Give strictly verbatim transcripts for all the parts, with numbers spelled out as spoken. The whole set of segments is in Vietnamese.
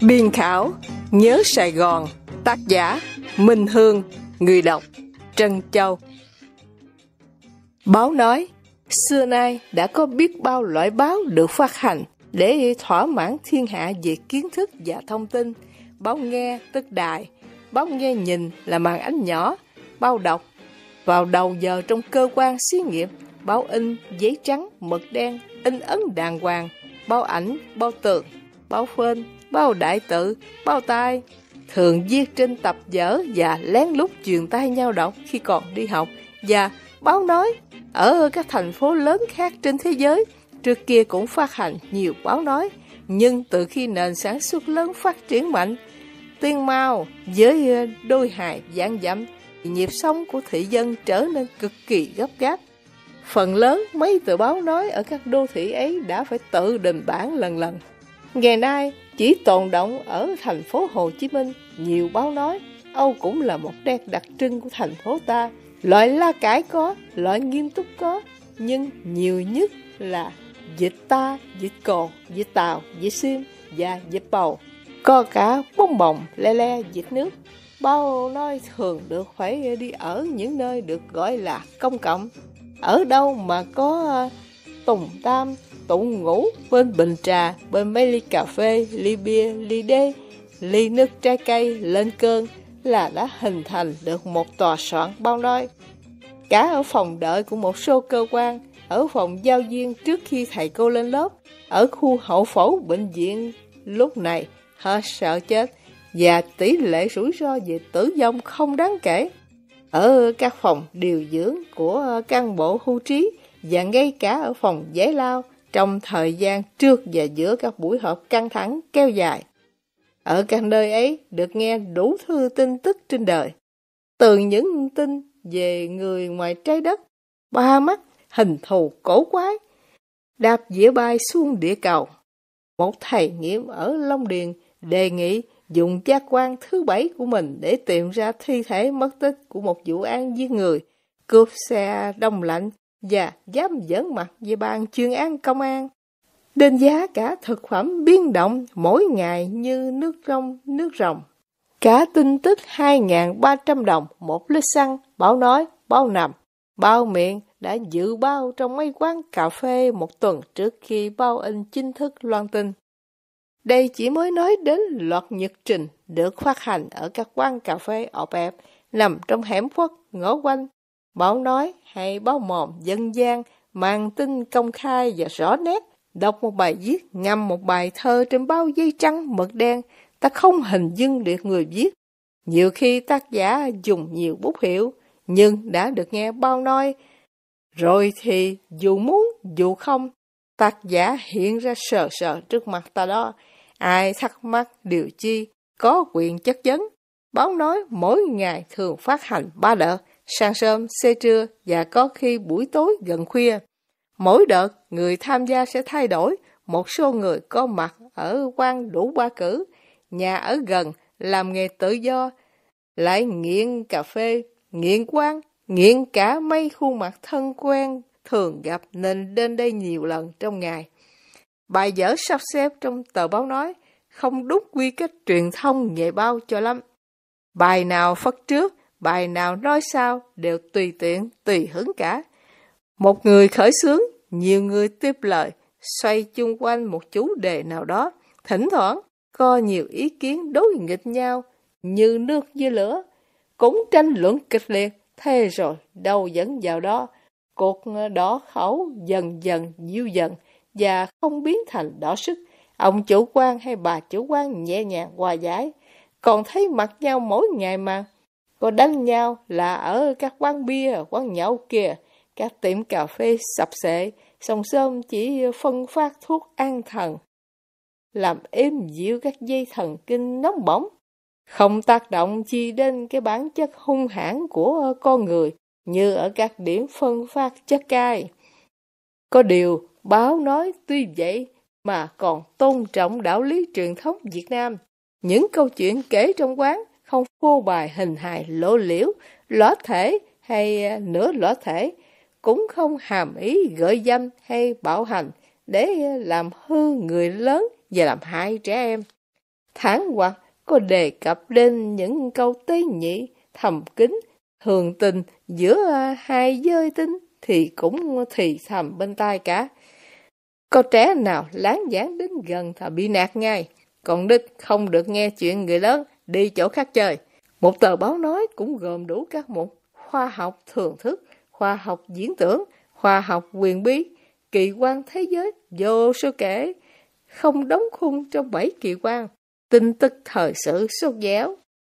Biên khảo Nhớ Sài Gòn. Tác giả Minh Hương. Người đọc Trân Châu. Báo nói, xưa nay đã có biết bao loại báo được phát hành để thỏa mãn thiên hạ về kiến thức và thông tin. Báo nghe tức đài, báo nghe nhìn là màn ánh nhỏ, báo đọc vào đầu giờ trong cơ quan xí nghiệp, báo in giấy trắng mực đen in ấn đàng hoàng, báo ảnh, báo tường, báo phên, báo đại tự, báo tai, thường viết trên tập vở và lén lút truyền tai nhau đọc khi còn đi học. Và báo nói ở các thành phố lớn khác trên thế giới trước kia cũng phát hành nhiều báo nói, nhưng từ khi nền sản xuất lớn phát triển mạnh, tiên mau với đôi hài vạn dặm, nhịp sống của thị dân trở nên cực kỳ gấp gáp. Phần lớn mấy tờ báo nói ở các đô thị ấy đã phải tự đình bản lần lần. Ngày nay chỉ tồn động ở thành phố Hồ Chí Minh nhiều báo nói. Âu cũng là một nét đặc trưng của thành phố ta. Loại la cải có, loại nghiêm túc có, nhưng nhiều nhất là dịch ta, dịch cồ, dịch tàu, dịch sim và dịch bầu. Có cả bông bồng, le le, dịch nước. Báo nói thường được phải đi ở những nơi được gọi là công cộng. Ở đâu mà có tùng tam, tụng ngủ bên bình trà, bên mấy ly cà phê, ly bia, ly đê, ly nước trái cây lên cơn là đã hình thành được một tòa soạn báo nói. Cả ở phòng đợi của một số cơ quan, ở phòng giao viên trước khi thầy cô lên lớp, ở khu hậu phẫu bệnh viện lúc này họ sợ chết và tỷ lệ rủi ro về tử vong không đáng kể. Ở các phòng điều dưỡng của cán bộ hưu trí và ngay cả ở phòng giải lao trong thời gian trước và giữa các buổi họp căng thẳng kéo dài. Ở các nơi ấy được nghe đủ thứ tin tức trên đời, từ những tin về người ngoài trái đất, ba mắt, hình thù cổ quái, đạp dĩa bay xuống địa cầu. Một thầy nghiệm ở Long Điền đề nghị dùng giác quan thứ bảy của mình để tìm ra thi thể mất tích của một vụ án giết người, cướp xe đông lạnh và dám giỡn mặt về ban chuyên án công an. Định giá cả thực phẩm biến động mỗi ngày như nước rong, nước rồng. Cả tin tức hai nghìn ba trăm đồng một lít xăng, báo nói, báo nằm, báo miệng đã dự báo trong mấy quán cà phê một tuần trước khi báo in chính thức loan tin. Đây chỉ mới nói đến loạt nhật trình được phát hành ở các quán cà phê ọp ẹp nằm trong hẻm khuất ngõ quanh. Báo nói hay báo mồm dân gian mang tin công khai và rõ nét, đọc một bài viết ngâm một bài thơ trên báo giấy trắng mực đen, ta không hình dung được người viết. Nhiều khi tác giả dùng nhiều bút hiệu, nhưng đã được nghe báo nói rồi thì dù muốn dù không, tác giả hiện ra sờ sờ trước mặt ta đó. Ai thắc mắc điều chi có quyền chất vấn. Báo nói mỗi ngày thường phát hành ba đợt, sáng sớm, xế trưa và có khi buổi tối gần khuya. Mỗi đợt người tham gia sẽ thay đổi, một số người có mặt ở quan đủ ba cử, nhà ở gần, làm nghề tự do, lại nghiện cà phê, nghiện quán, nghiện cả mấy khuôn mặt thân quen thường gặp nên đến đây nhiều lần trong ngày. Bài vở sắp xếp trong tờ báo nói không đúng quy cách truyền thông nghề báo cho lắm. Bài nào phất trước, bài nào nói sau đều tùy tiện, tùy hứng cả. Một người khởi xướng, nhiều người tiếp lời, xoay chung quanh một chủ đề nào đó. Thỉnh thoảng có nhiều ý kiến đối nghịch nhau như nước với lửa, cũng tranh luận kịch liệt. Thế rồi đâu dẫn vào đó, cuộc đỏ khẩu dần dần dịu dần và không biến thành đỏ sức. Ông chủ quan hay bà chủ quan nhẹ nhàng hòa giải, còn thấy mặt nhau mỗi ngày mà. Có đánh nhau là ở các quán bia, quán nhậu kia, các tiệm cà phê sập xệ, sòng sơm chỉ phân phát thuốc an thần, làm êm dịu các dây thần kinh nóng bỏng, không tác động chi đến cái bản chất hung hãn của con người như ở các điểm phân phát chất cai. Có điều, báo nói tuy vậy mà còn tôn trọng đạo lý truyền thống Việt Nam. Những câu chuyện kể trong quán không phô bài hình hài lộ liễu, lõa thể hay nửa lõa thể, cũng không hàm ý gợi dâm hay bạo hành để làm hư người lớn và làm hại trẻ em. Thán hoặc có đề cập đến những câu tế nhị, thầm kín, thường tình giữa hai giới tính thì cũng thì thầm bên tai cả. Có trẻ nào láng giảng đến gần thà bị nạt ngay, còn đích không được nghe chuyện người lớn, đi chỗ khác chơi. Một tờ báo nói cũng gồm đủ các mục khoa học thường thức, khoa học diễn tưởng, khoa học quyền bí, kỳ quan thế giới, vô số kể, không đóng khung trong bảy kỳ quan, tin tức thời sự sốt dẻo,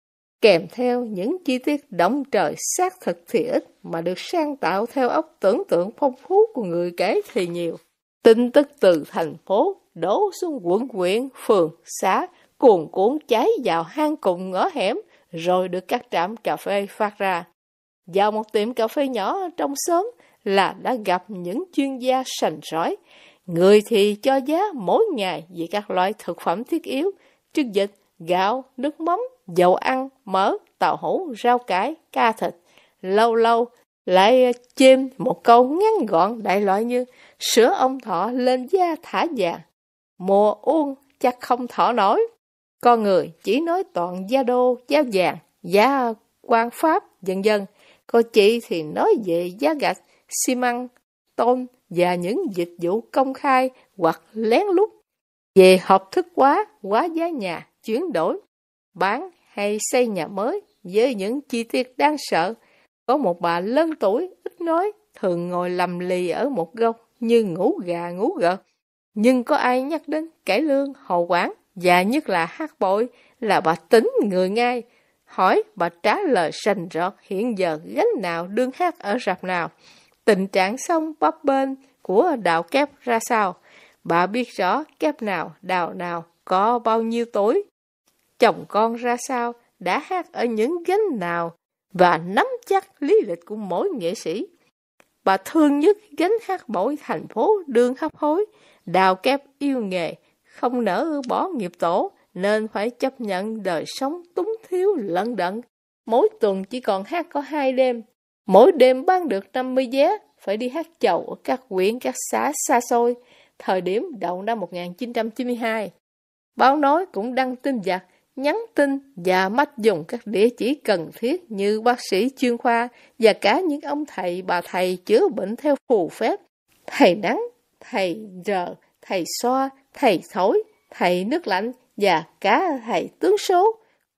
kèm theo những chi tiết động trời xác thực thì ít mà được sang tạo theo óc tưởng tượng phong phú của người kể thì nhiều. Tin tức từ thành phố đổ xuống quận huyện, phường, xã, cuồn cuộn cháy vào hang cùng ngõ hẻm, rồi được các trạm cà phê phát ra. Vào một tiệm cà phê nhỏ trong xóm là đã gặp những chuyên gia sành sỏi. Người thì cho giá mỗi ngày về các loại thực phẩm thiết yếu, trứng vịt, gạo, nước mắm, dầu ăn, mỡ, tàu hũ, rau cải, cá thịt. Lâu lâu lại chêm một câu ngắn gọn đại loại như sữa ông thọ lên da thả vàng, mùa uống chắc không thọ nổi. Con người chỉ nói toàn giá đô, giá vàng, giá quan pháp, vân vân. Cô chị thì nói về giá gạch, xi măng, tôn và những dịch vụ công khai hoặc lén lút. Về hợp thức hóa, hóa giá nhà, chuyển đổi, bán hay xây nhà mới với những chi tiết đáng sợ. Có một bà lớn tuổi, ít nói, thường ngồi lầm lì ở một góc như ngủ gà ngủ gật. Nhưng có ai nhắc đến cải lương, hậu quản và nhất là hát bội là bà tính người ngay. Hỏi bà trả lời sành rọt hiện giờ gánh nào đương hát ở rạp nào. Tình trạng sông bắp bên của đạo kép ra sao. Bà biết rõ kép nào, đạo nào, có bao nhiêu tuổi. Chồng con ra sao, đã hát ở những gánh nào và nắm chắc lý lịch của mỗi nghệ sĩ. Bà thương nhất gánh hát bội thành phố đương hấp hối. Đào kép yêu nghề, không nỡ bỏ nghiệp tổ, nên phải chấp nhận đời sống túng thiếu lận đận. Mỗi tuần chỉ còn hát có hai đêm. Mỗi đêm bán được năm mươi vé, phải đi hát chầu ở các huyện, các xã xa xôi. Thời điểm đầu năm một nghìn chín trăm chín mươi hai, báo nói cũng đăng tin vặt, nhắn tin và mách dùng các địa chỉ cần thiết như bác sĩ chuyên khoa và cả những ông thầy bà thầy chữa bệnh theo phù phép. Thầy nắng, thầy rờ, thầy xoa, thầy thổi, thầy nước lạnh và cả thầy tướng số.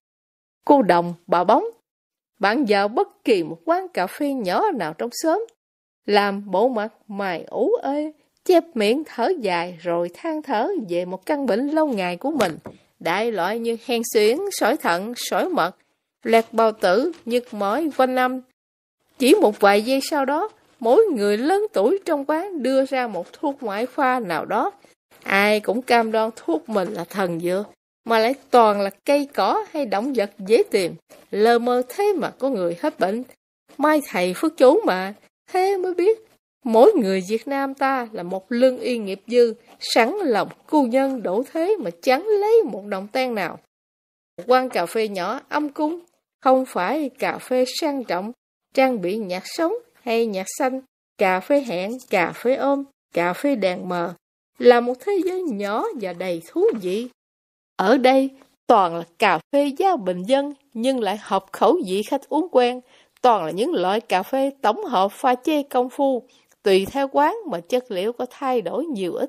Cô đồng, bà bóng. Bạn vào bất kỳ một quán cà phê nhỏ nào trong xóm, làm bộ mặt mày ủ ê, chép miệng thở dài rồi than thở về một căn bệnh lâu ngày của mình. Đại loại như hen suyễn, sỏi thận, sỏi mật, lẹt bao tử, nhức mỏi quanh năm. Chỉ một vài giây sau đó, mỗi người lớn tuổi trong quán đưa ra một thuốc ngoại khoa nào đó. Ai cũng cam đoan thuốc mình là thần dược, mà lại toàn là cây cỏ hay động vật dễ tìm. Lờ mơ thế mà có người hết bệnh. Mai thầy phước chú mà, thế mới biết. Mỗi người Việt Nam ta là một lương y nghiệp dư, sẵn lòng cu nhân đổ thế mà chẳng lấy một đồng ten nào. Quán cà phê nhỏ âm cúng, không phải cà phê sang trọng, trang bị nhạc sống hay nhạc xanh, cà phê hẹn, cà phê ôm, cà phê đèn mờ, là một thế giới nhỏ và đầy thú vị. Ở đây toàn là cà phê giá bình dân nhưng lại hợp khẩu vị khách uống quen, toàn là những loại cà phê tổng hợp pha chế công phu, tùy theo quán mà chất liệu có thay đổi nhiều ít.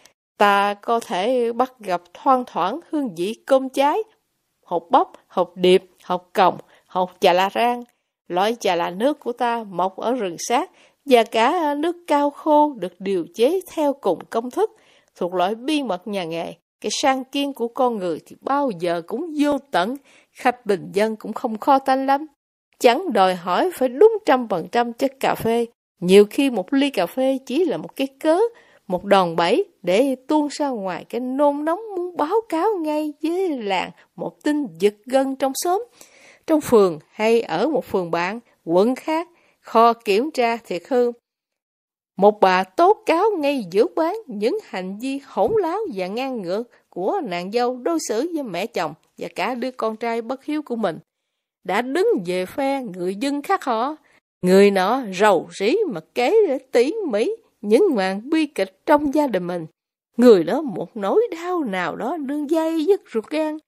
Ta có thể bắt gặp thoang thoảng hương vị cơm cháy, hột bắp, hột điệp, hột còng, hột chà la rang. Loại chà là nước của ta mọc ở rừng sát và cả nước cao khô được điều chế theo cùng công thức, thuộc loại bí mật nhà nghề. Cái sang kiên của con người thì bao giờ cũng vô tận, khách bình dân cũng không kho tanh lắm. Chẳng đòi hỏi phải đúng trăm phần trăm chất cà phê. Nhiều khi một ly cà phê chỉ là một cái cớ, một đòn bẩy để tuôn ra ngoài cái nôn nóng muốn báo cáo ngay với làng một tin giật gân trong xóm, trong phường hay ở một phường bạn, quận khác, kho kiểm tra thiệt hơn. Một bà tố cáo ngay giữa quán những hành vi hỗn láo và ngang ngược của nàng dâu đối xử với mẹ chồng và cả đứa con trai bất hiếu của mình. Đã đứng về phe người dân khác họ, người nọ rầu rĩ mà kể để tỉ mỉ những màn bi kịch trong gia đình mình. Người đó một nỗi đau nào đó đương dây dứt ruột gan,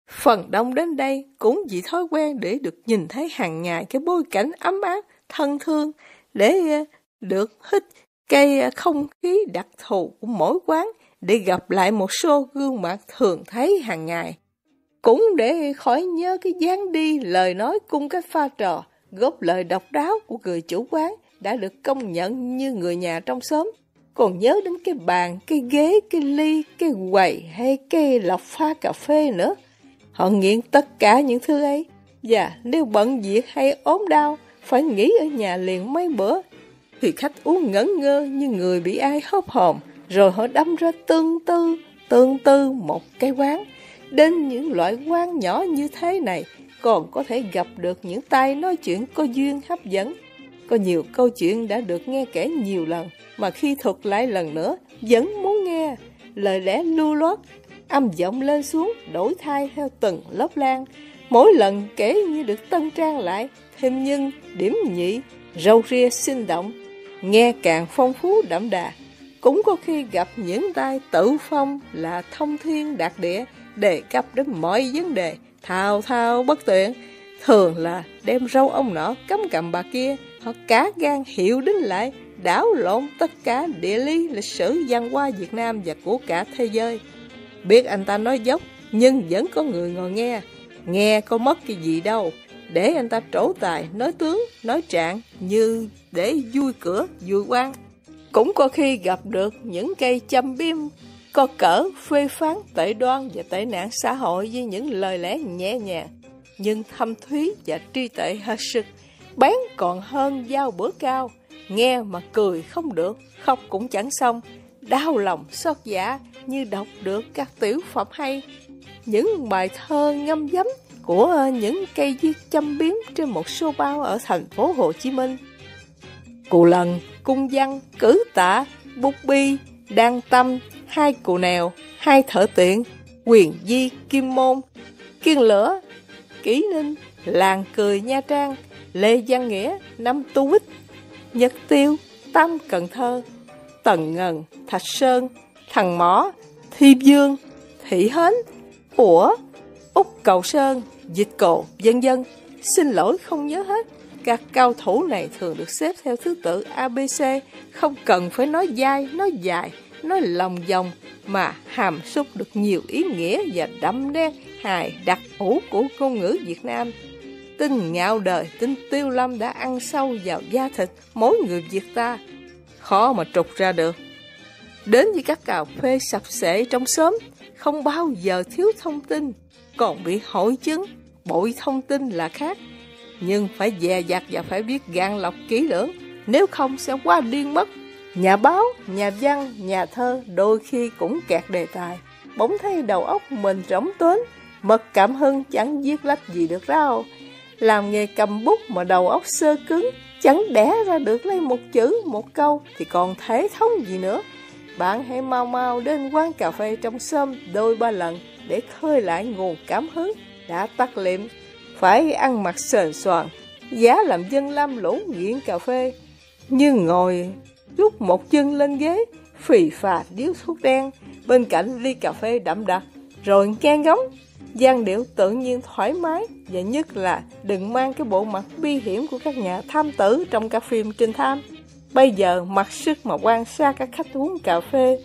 Phần đông đến đây cũng vì thói quen để được nhìn thấy hàng ngày cái bối cảnh ấm áp, thân thương, để được hít cái không khí đặc thù của mỗi quán, để gặp lại một số gương mặt thường thấy hàng ngày. Cũng để khỏi nhớ cái dáng đi, lời nói cung cách pha trò, góp lời độc đáo của người chủ quán đã được công nhận như người nhà trong xóm. Còn nhớ đến cái bàn, cái ghế, cái ly, cái quầy hay cái lọc pha cà phê nữa. Họ nghiện tất cả những thứ ấy. Và nếu bận việc hay ốm đau, phải nghỉ ở nhà liền mấy bữa, thì khách uống ngẩn ngơ như người bị ai hớp hồn, rồi họ đâm ra tương tư, tương tư một cái quán. Đến những loại quán nhỏ như thế này, còn có thể gặp được những tay nói chuyện có duyên hấp dẫn. Có nhiều câu chuyện đã được nghe kể nhiều lần, mà khi thuật lại lần nữa, vẫn muốn nghe. Lời lẽ lưu loát, âm giọng lên xuống, đổi thay theo từng lớp lan. Mỗi lần kể như được tân trang lại, thêm nhân, điểm nhị, râu ria sinh động, nghe càng phong phú đậm đà. Cũng có khi gặp những tay tự phong là thông thiên đạt địa, đề cập đến mọi vấn đề, thao thao bất tuyệt. Thường là đem râu ông nọ cắm cằm bà kia, họ cá gan hiệu đính lại, đảo lộn tất cả địa lý, lịch sử, văn hóa Việt Nam và của cả thế giới. Biết anh ta nói dốc, nhưng vẫn có người ngồi nghe. Nghe có mất cái gì đâu, để anh ta trổ tài, nói tướng, nói trạng, như để vui cửa, vui quan. Cũng có khi gặp được những cây châm biếm, có cỡ phê phán tệ đoan và tệ nạn xã hội với những lời lẽ nhẹ nhàng, nhưng thâm thúy và tri tệ hết sức, bén còn hơn dao bữa cao. Nghe mà cười không được, khóc cũng chẳng xong, đau lòng xót dạ như đọc được các tiểu phẩm hay, những bài thơ ngâm dấm của những cây viết châm biếm trên một số báo ở thành phố Hồ Chí Minh. Cù lần, cung văn, cử tả, bút bi, đan tâm, hai cù nèo, hai thợ tiện, quyền di, kim môn, kiên lửa, kỷ ninh, làng cười Nha Trang, Lê Văn Nghĩa, năm Tu Bích, Nhật Tiêu, Tam Cần Thơ, Tần Ngần, Thạch Sơn, Thằng Mỏ, Thi Dương, Thị Hến, Ủa, Úc Cầu Sơn, Dịch Cồ, vân vân. Xin lỗi không nhớ hết. Các cao thủ này thường được xếp theo thứ tự a bê xê, không cần phải nói dai, nói dài, nói lòng vòng, mà hàm xúc được nhiều ý nghĩa và đậm nét hài đặc hữu của ngôn ngữ Việt Nam. Tin ngạo đời, tin Tiêu Lâm đã ăn sâu vào da thịt mỗi người Việt ta, khó mà trục ra được. Đến với các cà phê sập sệ trong xóm, không bao giờ thiếu thông tin, còn bị hội chứng bội thông tin là khác. Nhưng phải dè dặt và phải biết gạn lọc kỹ lưỡng, nếu không sẽ quá điên mất. Nhà báo, nhà văn, nhà thơ đôi khi cũng kẹt đề tài, bỗng thấy đầu óc mình rỗng tuếch, mật cảm hưng chẳng viết lách gì được đâu. Làm nghề cầm bút mà đầu óc sơ cứng, chẳng đẻ ra được lấy một chữ, một câu thì còn thể thống gì nữa. Bạn hãy mau mau đến quán cà phê trong xóm đôi ba lần để khơi lại nguồn cảm hứng đã tắt liệm. Phải ăn mặc sền soàn, giá làm dân lam lũ nghiện cà phê, như ngồi rút một chân lên ghế, phì phà điếu thuốc đen, bên cạnh ly cà phê đậm đặc, rồi nghe ngóng, dáng điệu tự nhiên thoải mái. Và nhất là đừng mang cái bộ mặt bi hiểm của các nhà tham tử trong các phim trinh thám. Bây giờ mặc sức mà quan sát các khách uống cà phê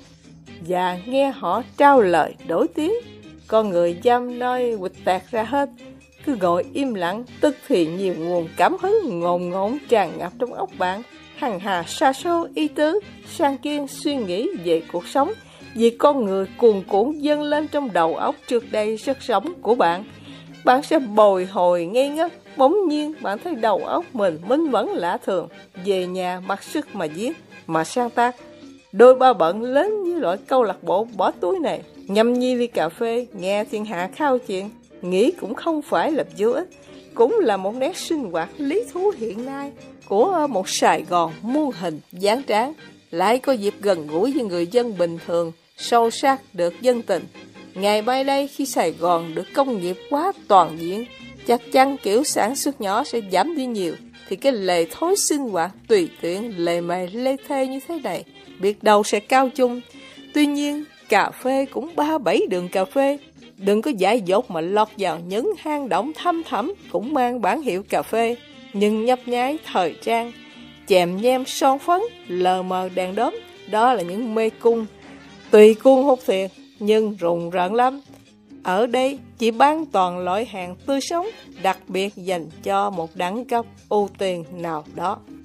và nghe họ trao lời đổi tiếng. Con người dám nói quịch tạc ra hết, cứ ngồi im lặng, tức thì nhiều nguồn cảm hứng ngồn ngộn tràn ngập trong óc bạn. Hằng hà sa số ý tứ, sang kiên suy nghĩ về cuộc sống, vì con người cuồn cuộn dâng lên trong đầu óc trước đây rất sống của bạn. Bạn sẽ bồi hồi ngây ngất, bỗng nhiên bạn thấy đầu óc mình minh mẫn lạ thường. Về nhà mặc sức mà viết, mà sáng tác. Đôi ba bận lớn như loại câu lạc bộ bỏ túi này, nhâm nhi ly cà phê, nghe thiên hạ khao chuyện, nghĩ cũng không phải là vô ích, cũng là một nét sinh hoạt lý thú hiện nay của một Sài Gòn muôn hình dáng tráng, lại có dịp gần gũi với người dân bình thường, sâu sắc được dân tình. Ngày mai đây khi Sài Gòn được công nghiệp hóa toàn diện, chắc chắn kiểu sản xuất nhỏ sẽ giảm đi nhiều, thì cái lề thói sinh hoạt tùy tiện, lề mề lê thê như thế này, biết đâu sẽ cao chung. Tuy nhiên, cà phê cũng ba bảy đường cà phê, Đừng có dại dột mà lọt vào những hang động thăm thẳm cũng mang bản hiệu cà phê, nhưng nhấp nháy thời trang, chèm nhem son phấn, lờ mờ đèn đóm. Đó là những mê cung, tùy cuồng hút thiệt, nhưng rùng rợn lắm. Ở đây chỉ bán toàn loại hàng tươi sống, đặc biệt dành cho một đẳng cấp ưu tiên nào đó.